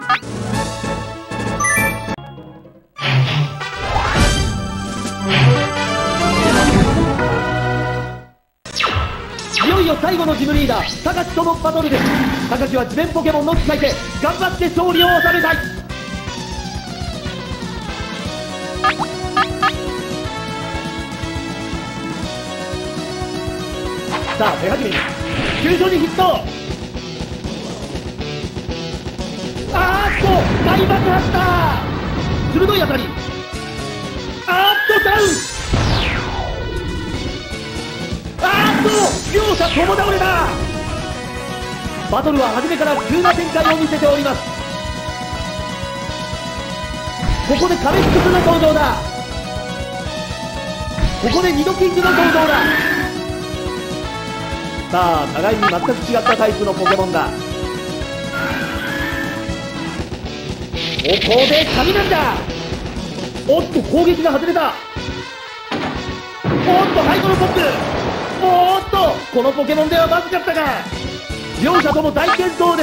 いよいよ最後のジムリーダー高知とのバトルです。高知は自然ポケモンの使い手、頑張って勝利を収めたい。さあ手始めに急所にヒット。大爆発だ。鋭い当たり。ダウン。両者共倒れだ。バトルは初めから急な展開を見せております。ここでカメックスの登場だ。ここでニドキングの登場だ。さあ互いに全く違ったタイプのポケモンだ。ここで雷だ。おっと攻撃が外れた。おっと背後のポップ。おっとこのポケモンではまずかったが、両者とも大健闘です。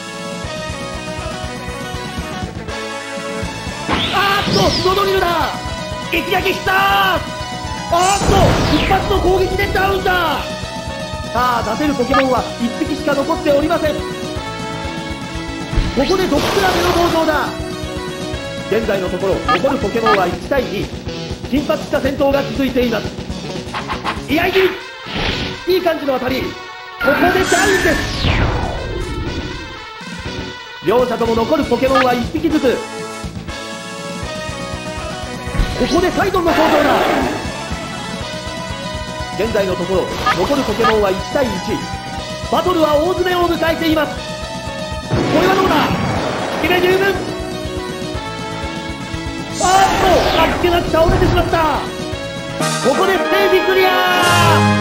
スノドリルだ。一撃した。一発の攻撃でダウンだ。さあ出せるポケモンは1匹しか残っておりません。ここでドッグラメの登場だ。現在のところ残るポケモンは1対2。緊迫した戦闘が続いています。居合斬り。いい感じの当たり。ここでダウンです。両者とも残るポケモンは1匹ずつ。ここでサイドンの登場だ。現在のところ残るポケモンは1対1。バトルは大詰めを迎えています。これはどうだ。引き目十分。あっけなく倒れてしまった。ここでステージクリア。